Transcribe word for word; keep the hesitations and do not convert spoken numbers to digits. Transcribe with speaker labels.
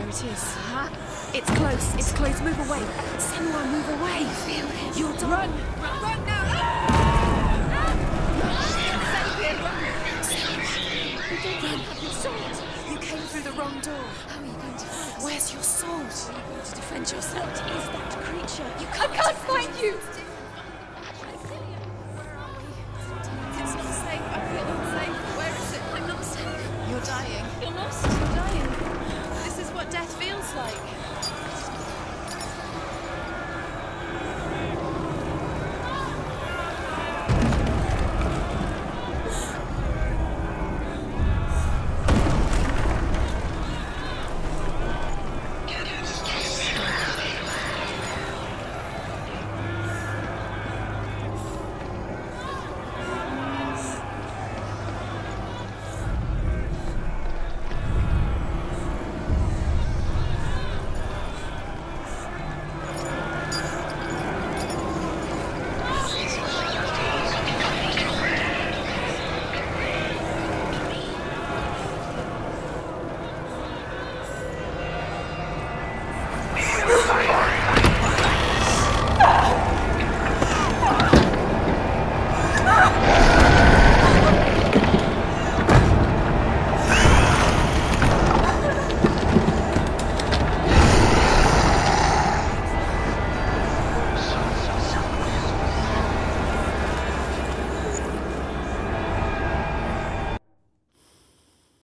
Speaker 1: There it is. Huh? It's close. It's close. Move away. Senua, move away. Feel it. You'll die. Run! Run, run now! You don't run. Have your sword. You came through the wrong door. How are you going to fight? Where's your sword? Are you going to defend yourself? What is that creature? You can't, I can't find you!